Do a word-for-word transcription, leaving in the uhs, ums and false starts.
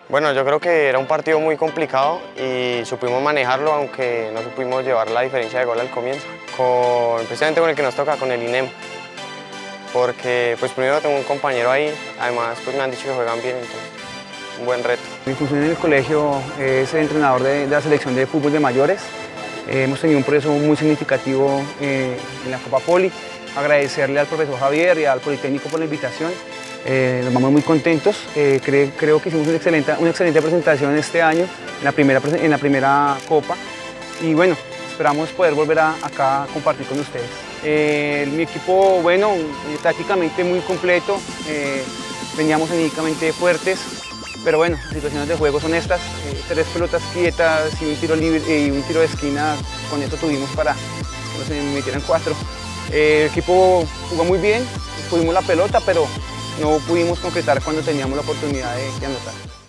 Bueno, yo creo que era un partido muy complicado y supimos manejarlo, aunque no supimos llevar la diferencia de gol al comienzo, con, precisamente con el que nos toca, con el I N E M, porque pues primero tengo un compañero ahí, además pues me han dicho que juegan bien, entonces un buen reto. Mi función en el colegio es ser entrenador de, de la selección de fútbol de mayores. Eh, hemos tenido un proceso muy significativo eh, en la Copa Poli. Agradecerle al profesor Javier y al Politécnico por la invitación. Eh, nos vamos muy contentos. Eh, cre creo que hicimos una excelente, una excelente presentación este año en la primera, en la primera Copa. Y bueno, esperamos poder volver a, acá a compartir con ustedes. Eh, mi equipo, bueno, tácticamente muy completo. Eh, veníamos anímicamente fuertes. Pero bueno, las situaciones de juego son estas, eh, tres pelotas quietas y un tiro libre y un tiro de esquina, con eso tuvimos para que nos metieran cuatro. Eh, el equipo jugó muy bien, tuvimos la pelota, pero no pudimos concretar cuando teníamos la oportunidad de, de anotar.